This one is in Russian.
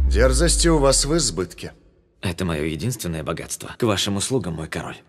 Дерзости у вас в избытке. Это мое единственное богатство. К вашим услугам, мой король.